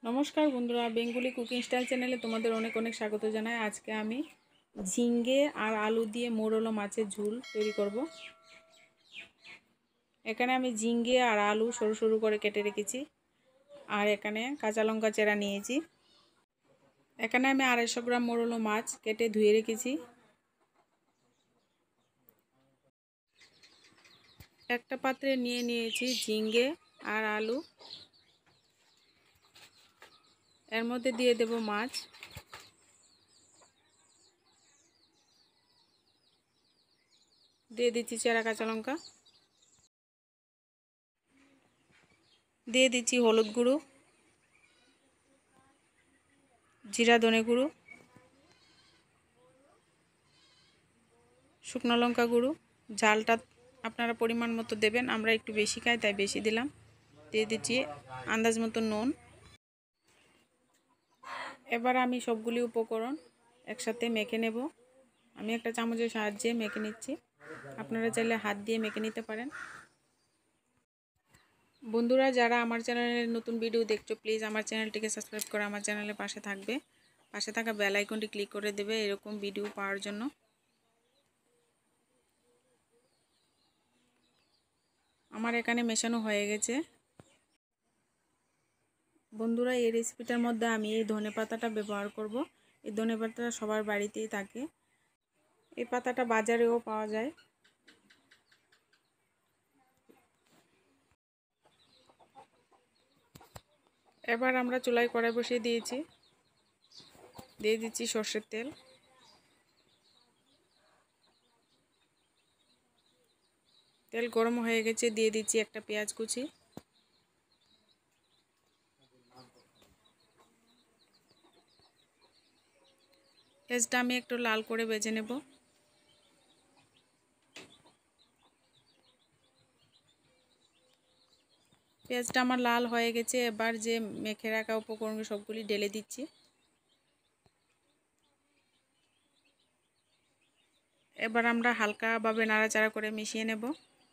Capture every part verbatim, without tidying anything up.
नमस्कार बंधुरा Bengali cooking style चैनेले तुम्हारे अनेक अनेक स्वागत जानाई। आज के आमी झिंगे और आलू दिए मोरलो माछेर झोल तैरी करब। एखाने आमी झिंगे और आलू सरू सरू करे केटे रेखेछि और एखाने काँचा लंका चेरा नियेछि। एखाने आमी आढ़ाईशो ग्राम मोरलो माछ केटे धुए रेखेछि। एकटा पात्रे निये नियेछि झिंगे और आलू। एर मध्य दिए देव माछ, दिए दिচ্ছি চেরা কাঁচা লঙ্কা, দিয়ে দিচ্ছি হলুদ গুঁড়ো, জিরা ধনে গুঁড়ো, শুকনো লঙ্কা গুঁড়ো। ঝালটা আপনারা পরিমাণ মতো দেবেন, আমরা একটু বেশি খাই তাই বেশি দিলাম। দিয়ে দিচ্ছি আন্দাজ মতো নুন। এবার আমি সবগুলি উপকরণ একসাথে মেখে নেব। আমি একটা চামচের সাহায্যে মেখে নিচ্ছি, আপনারা চাইলে হাত দিয়ে মেখে নিতে পারেন। বন্ধুরা যারা আমার চ্যানেলের নতুন ভিডিও দেখছো প্লিজ আমার চ্যানেলটিকে সাবস্ক্রাইব করে আমার চ্যানেলের পাশে থাকবে, পাশে থাকা বেল আইকনটি ক্লিক করে দেবে এরকম ভিডিও পাওয়ার জন্য। আমার এখানে মেশানো হয়ে গেছে। বন্ধুরা এই রেসিপিটার মধ্যে আমি এই ধনে পাতাটা ব্যবহার করব। এই ধনে পাতাটা সবার বাড়িতেই থাকে, এই পাতাটা বাজারেও পাওয়া যায়। এবার আমরা চুলায় কড়াই বসিয়ে দিয়েছি, দিয়ে দিচ্ছি সরষের তেল। তেল গরম হয়ে গেছে, দিয়ে দিচ্ছি একটা পেঁয়াজ কুচি। পেঁয়াজটা আমি একটু লাল করে ভেজে নেব। পেঁয়াজটা আমার লাল হয়ে গেছে। এবার যে মেখে রাখা উপকরণ সবগুলি ঢেলে দিচ্ছি। এবার আমরা হালকাভাবে নাড়াচাড়া করে মিশিয়ে নেব।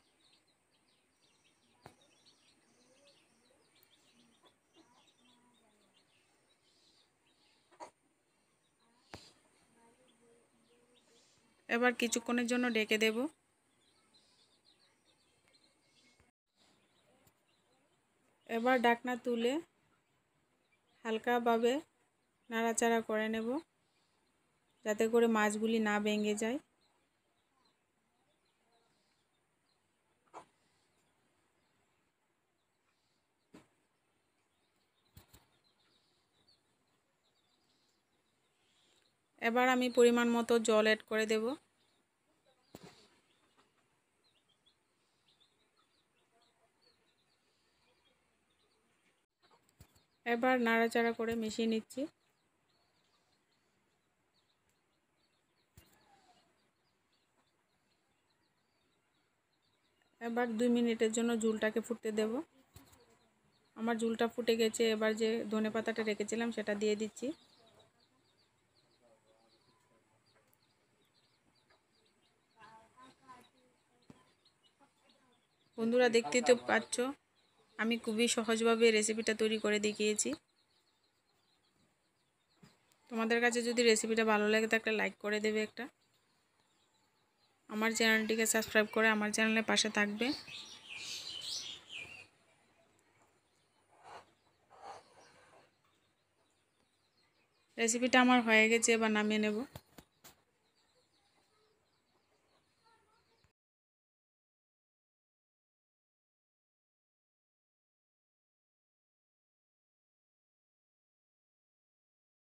এবার কিছুক্ষণের জন্য ঢেকে দেব। এবার ঢাকনা তুলে হালকাভাবে নাড়াচাড়া করে নেব, যাতে করে মাছগুলি না ভেঙে যায়। এবার আমি পরিমাণ মতো জল অ্যাড করে দেব। এবার নাড়াচাড়া করে মিশিয়ে নিচ্ছি। এবার দুই মিনিটের জন্য ঝোলটাকে ফুটতে দেব। আমার ঝোলটা ফুটে গেছে। এবার যে ধনে পাতাটা রেখেছিলাম সেটা দিয়ে দিচ্ছি। বন্ধুরা দেখতেই তো পাচ্ছ আমি খুবই সহজভাবে রেসিপিটা তৈরি করে দেখিয়েছি। তোমাদের কাছে যদি রেসিপিটা ভালো লাগে তো একটা লাইক করে দেবে, একটা আমার চ্যানেলটিকে সাবস্ক্রাইব করে আমার চ্যানেলের পাশে থাকবে। রেসিপিটা আমার হয়ে গেছে, এবার নামিয়ে নেব।